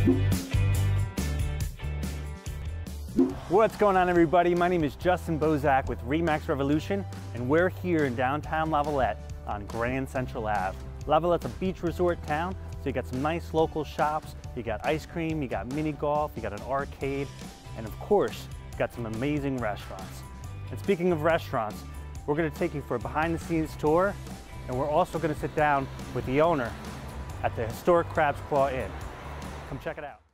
What's going on, everybody? My name is Justin Bozak with Remax Revolution, and we're here in downtown Lavalette on Grand Central Ave. Lavalette's a beach resort town, so you got some nice local shops, you got ice cream, you got mini golf, you got an arcade, and of course, you got some amazing restaurants. And speaking of restaurants, we're going to take you for a behind-the-scenes tour, and we're also going to sit down with the owner at the historic Crab's Claw Inn. Come check it out.